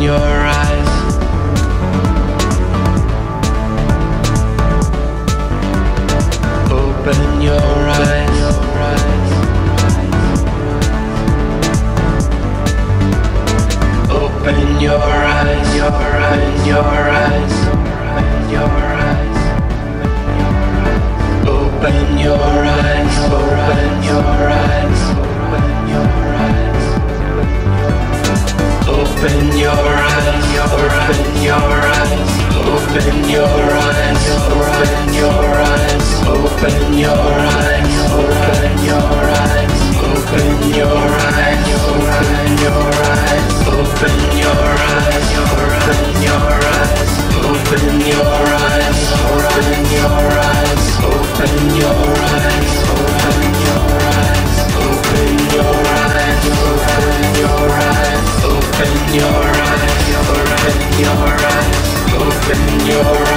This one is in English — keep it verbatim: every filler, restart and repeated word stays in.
your eyes. Open your eyes. Open your eyes, your eyes, your eyes, your eyes. Open your eyes, open your eyes, open your eyes. Open your eyes, open your eyes, open your eyes, open your eyes, open your eyes, open your eyes, open your eyes, open your eyes, open your eyes, open your eyes, open your eyes, open your eyes, open your eyes, open your eyes, open your eyes, open your eyes, open your eyes, open your eyes, open your eyes.